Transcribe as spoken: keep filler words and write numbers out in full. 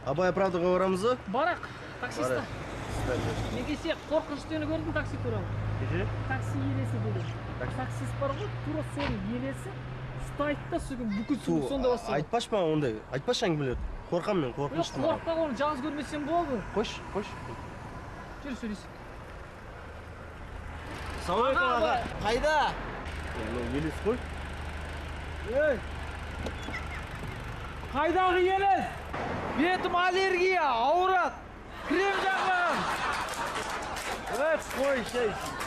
Абай правдаға барамызбы? Барақ, таксиста. Мен кеше қорқыныштыны көрдім такси туралы. Кеше? Такси иелесі деді. Таксист бар ғой, тура соның иелесі стайт та сөйтіп бүкіл суды сонда бастады. Айтпаш маған ондай. Айтпаш әңгімелерді. Қорқам мен, қорқыныштымын. Қорықпа, оны жалғыз көрмесем болды. Қош, қош. Жүр сөйлесек. Ассалаумағалейкум аға. Қайда? Елес қой. Ей! Қайдағы елес? Бетім аллергия, ауырат. Крем жағам. Ой, қой, шей.